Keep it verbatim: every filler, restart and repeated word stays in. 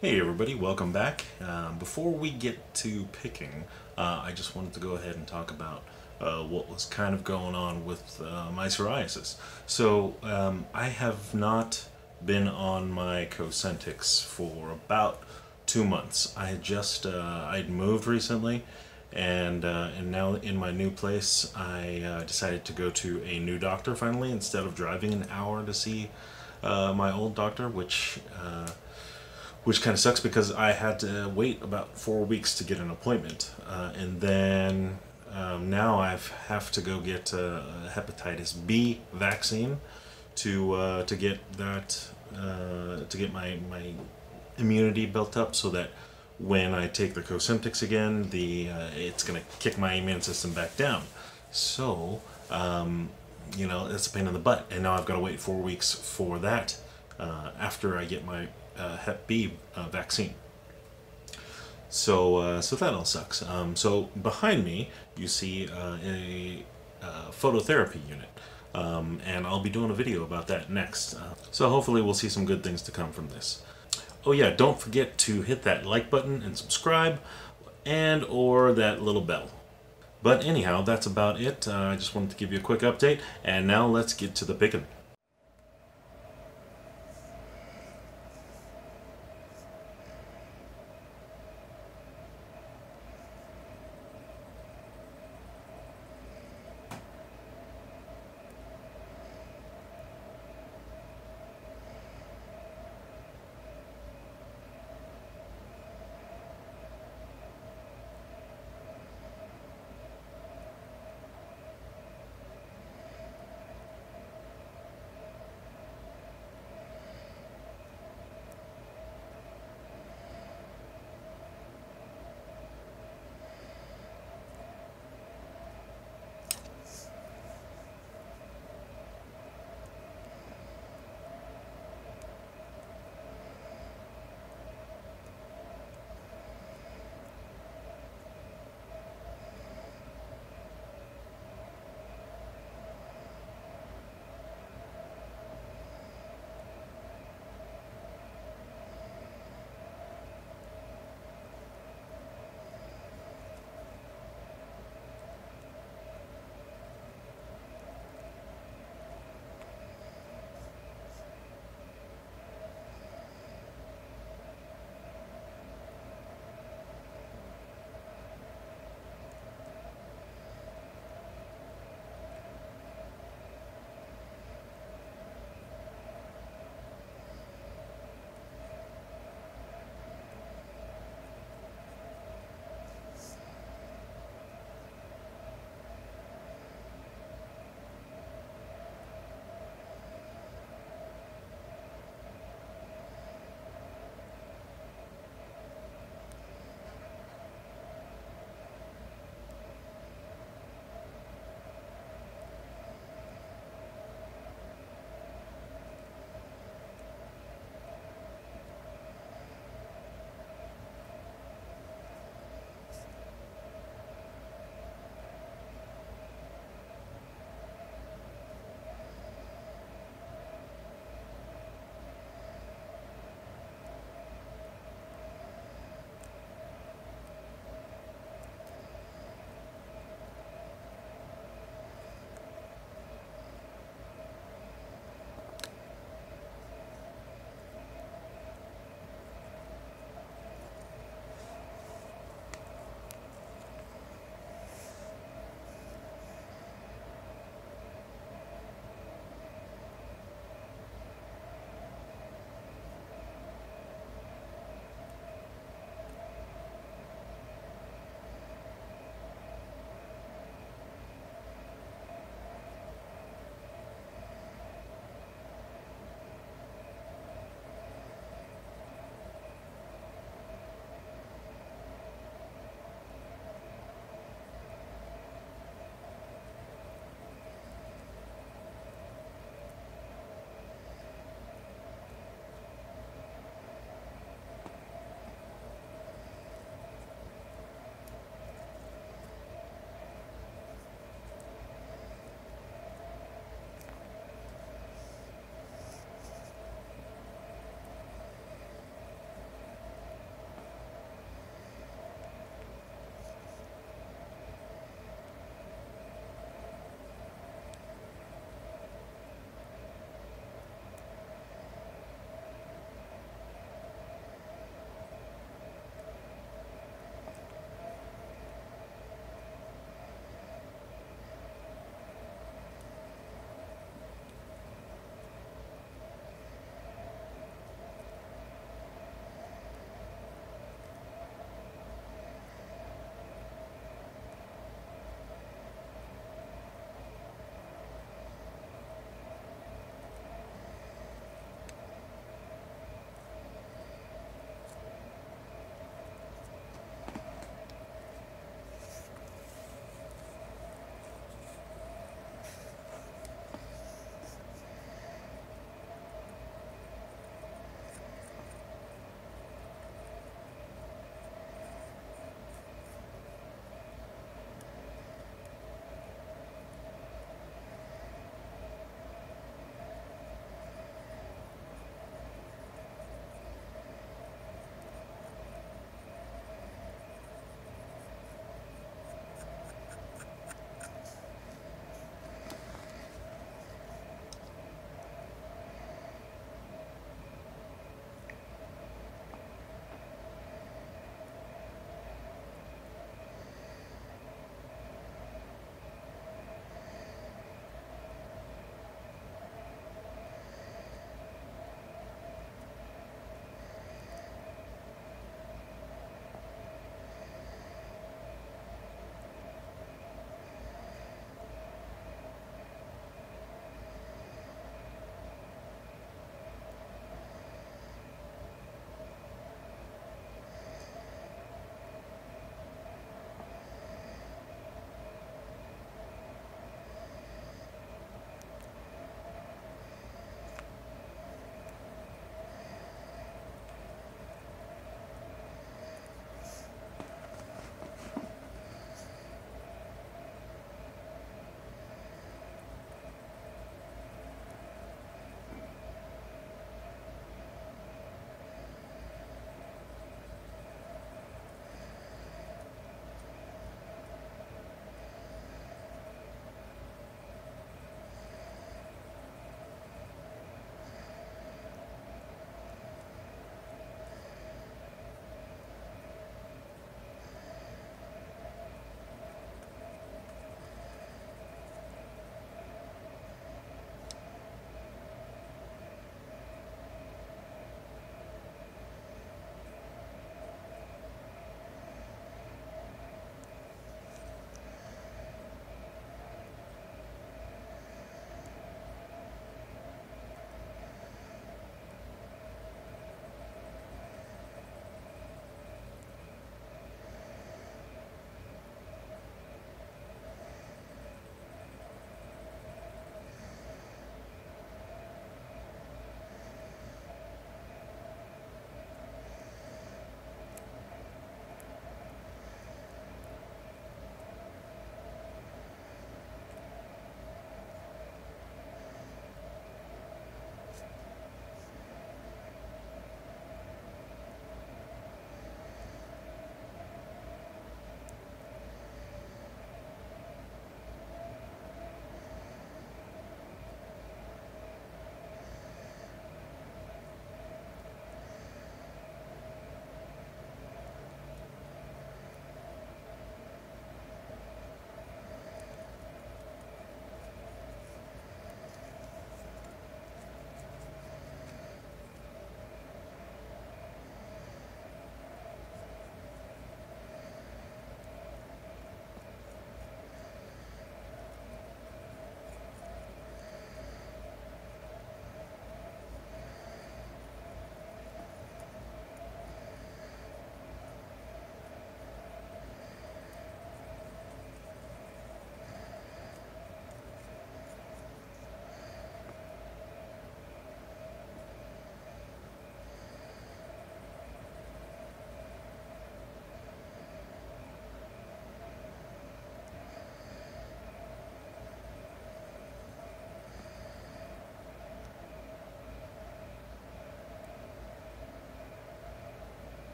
Hey everybody, welcome back. Um, before we get to picking, uh, I just wanted to go ahead and talk about uh, what was kind of going on with uh, my psoriasis. So um, I have not been on my Cosentyx for about two months. I had just uh, I'd moved recently, and uh, and now in my new place, I uh, decided to go to a new doctor finally instead of driving an hour to see uh, my old doctor, which. Uh, Which kind of sucks because I had to wait about four weeks to get an appointment, uh, and then um, now I have to go get a hepatitis B vaccine to uh, to get that uh, to get my my immunity built up so that when I take the Cosentyx again, the uh, it's gonna kick my immune system back down. So um, you know, it's a pain in the butt, and now I've got to wait four weeks for that uh, after I get my Uh, Hep B uh, vaccine. So, uh, so that all sucks. Um, so behind me, you see uh, a uh, phototherapy unit, um, and I'll be doing a video about that next. Uh, so hopefully we'll see some good things to come from this. Oh yeah, don't forget to hit that like button and subscribe, and or that little bell. But anyhow, that's about it. Uh, I just wanted to give you a quick update, and now let's get to the picking.